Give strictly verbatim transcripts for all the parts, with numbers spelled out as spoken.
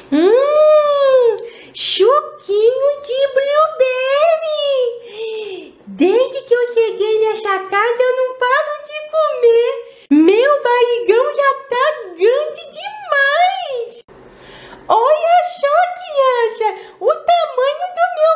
Hum, suquinho de blueberry. Desde que eu cheguei nessa casa eu não paro de comer. Meu barrigão já tá grande demais. Olha só, criança, o tamanho do meu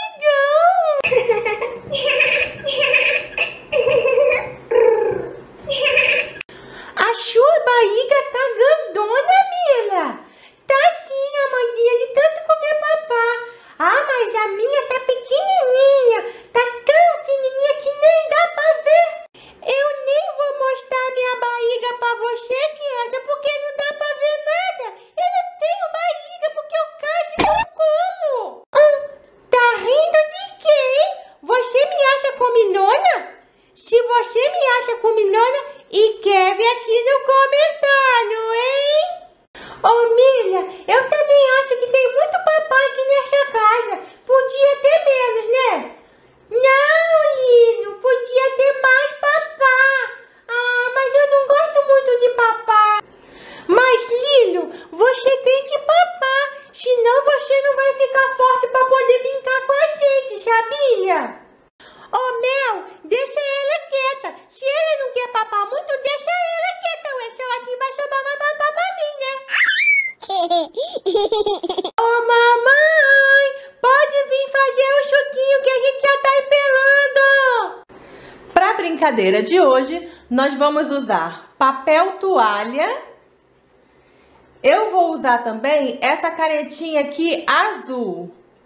barrigão. A sua barriga tá grandona, Mila. Tá sim, Amandinha, de tanto comer papá. Ah, mas a minha tá pequenininha. Tá tão pequenininha que nem dá pra ver. Eu nem vou mostrar minha barriga pra você, criança, porque não dá pra ver nada. Eu não tenho barriga porque eu quase não como. Hum, tá rindo de quem? Você me acha comilona? Se você me acha comilona, escreve aqui no comentário, hein? Ô, Mila, eu também acho que tem muito papai aqui nessa casa. Podia ter menos, né? Não, Lino, podia ter mais papá. Ah, mas eu não gosto muito de papá. Mas, Lino, você tem que papar, senão você não vai ficar forte para poder brincar com a gente, sabia? Ô, Mel, deixa ela quieta. Se ela não quer papar muito, deixa ela quieta, ué. Só assim vai sobrar mais papá pra mim, né? Ô, mamãe, pode vir fazer o suquinho que a gente já tá esperando. Pra brincadeira de hoje, nós vamos usar papel toalha. Eu vou usar também essa canetinha aqui azul.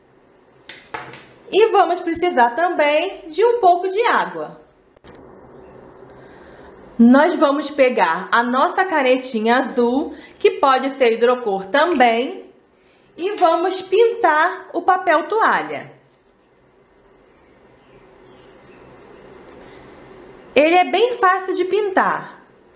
E vamos precisar também de um pouco de água. Nós vamos pegar a nossa canetinha azul, que pode ser hidrocor também, e vamos pintar o papel toalha. Ele é bem fácil de pintar.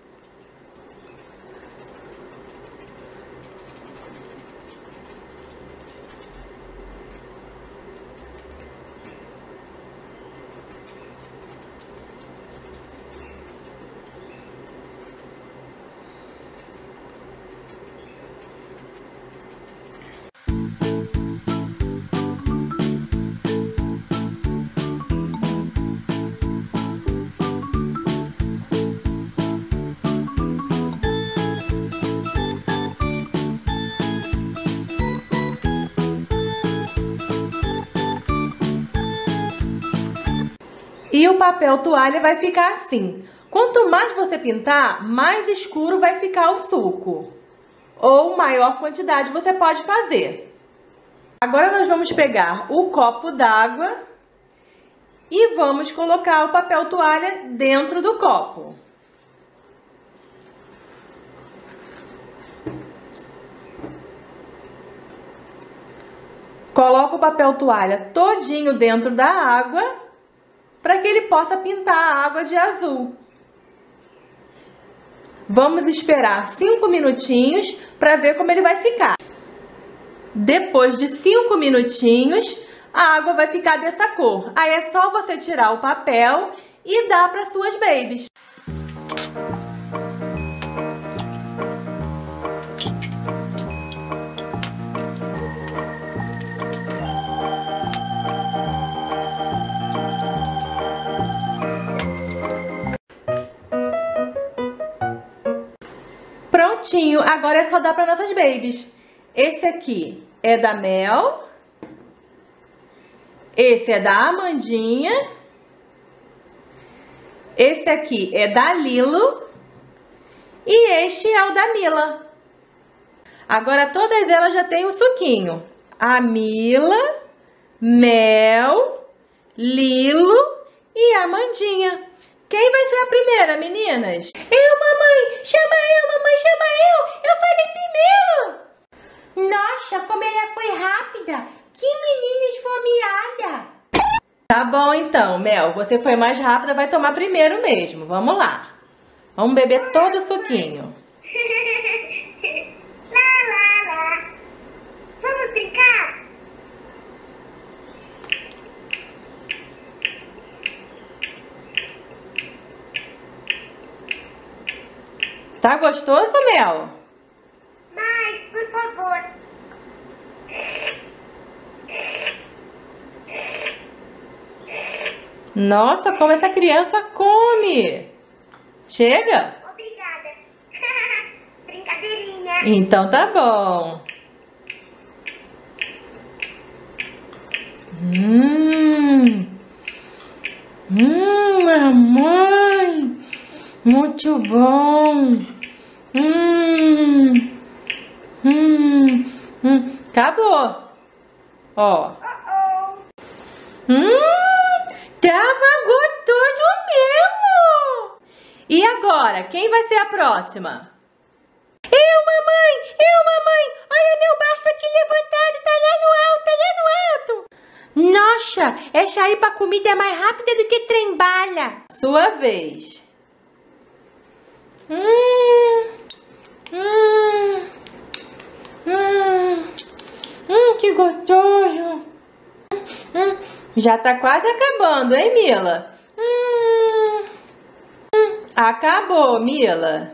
E o papel toalha vai ficar assim. Quanto mais você pintar, mais escuro vai ficar o suco. Ou maior quantidade você pode fazer. Agora nós vamos pegar o copo d'água e vamos colocar o papel toalha dentro do copo. Coloca o papel toalha todinho dentro da água, para que ele possa pintar a água de azul. Vamos esperar cinco minutinhos para ver como ele vai ficar. Depois de cinco minutinhos, a água vai ficar dessa cor. Aí é só você tirar o papel e dar para suas babies. Prontinho, agora é só dar para nossas babies. Esse aqui é da Mel. Esse é da Amandinha. Esse aqui é da Lilo. E este é o da Mila. Agora todas elas já têm um suquinho. A Mila, Mel, Lilo e a Amandinha. Quem vai ser a primeira, meninas? Eu, mamãe! Chama eu, mamãe! Chama eu! Eu falei primeiro! Nossa, como ela foi rápida! Que menina esfomeada! Tá bom, então, Mel. Você foi mais rápida, vai tomar primeiro mesmo. Vamos lá. Vamos beber todo o suquinho. Lá, lá, lá. Vamos brincar? Tá gostoso, Mel? Mais, por favor. Nossa, como essa criança come. Chega? Obrigada. Brincadeirinha. Então tá bom. Hum. Hum, mamãe. Muito bom. Hum. Hum. Hum. Acabou. Ó. Hum. Tava gostoso mesmo. E agora, quem vai ser a próxima? Eu, mamãe! Eu, mamãe! Olha meu braço aqui levantado, tá lá no alto, tá lá no alto! Nossa, essa aí pra comida é mais rápida do que trem-bala. Sua vez. Hum, hum, hum, hum, que gostoso. Hum, já tá quase acabando, hein, Mila? Hum, hum, acabou, Mila.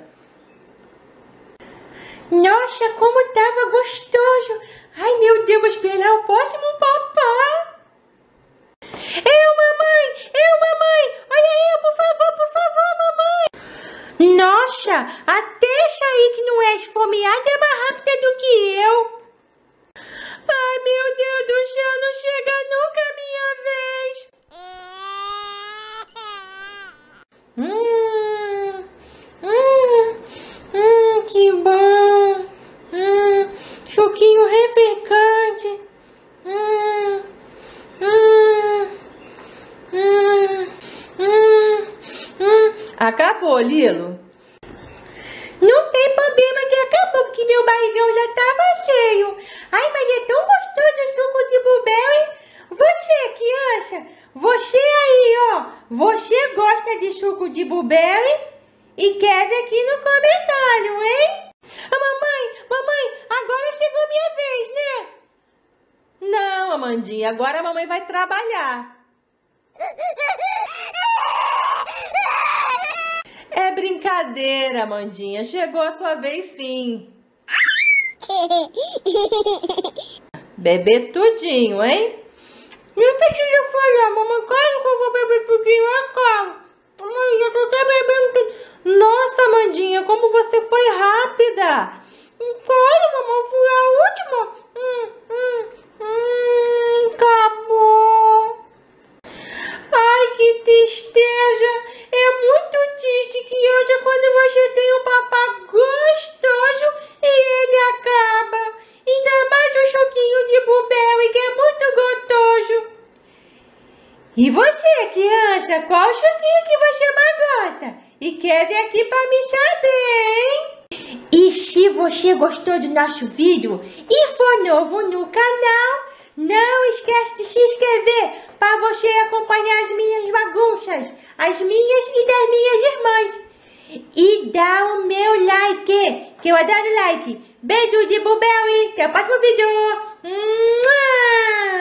Nossa, como tava gostoso! Ai, meu Deus, vou esperar o próximo papá! Eu, mamãe! Eu, mamãe! Olha eu, por favor, por favor, mamãe! Nossa, até essa aí que não é esfomeada é mais rápida do que eu! Ai, meu Deus do céu, não chega nunca a minha vez! Hum, hum, hum, que bom! Hum, suquinho refrescante! Hum, hum, hum, hum, hum. Acabou, Lilo? Não tem problema que acabou, porque meu barrigão já tava cheio. Ai, mas é tão gostoso o suco de blueberry. Você, criança, você aí, ó, você gosta de suco de blueberry? E quer ver aqui no comentário, hein? Ah, mamãe, mamãe, agora chegou minha vez, né? Não, Amandinha, agora a mamãe vai trabalhar. É brincadeira, Amandinha. Chegou a sua vez, sim. Beber tudinho, hein? Não precisa falar, mamãe. Claro que eu vou beber tudinho, é claro. Mamãe, eu tô até bebendo tudo. Nossa, Amandinha, como você foi rápida. Claro, mamãe, fui a última. Hum, hum, hum, acabou. Ai, que tristeza. É muito triste que hoje, quando você tem um papá gostoso e ele acaba. Ainda mais o suquinho de blueberry, que é muito gostoso. E você, criança, qual suquinho que você mais gosta? E quer vir aqui para me saber, hein? E se você gostou do nosso vídeo e for novo no canal, não esquece de se inscrever para você acompanhar as minhas bagunças, as minhas e das minhas irmãs. E dá o meu like, que eu adoro like. Beijo de blueberry, até o próximo vídeo. Mua!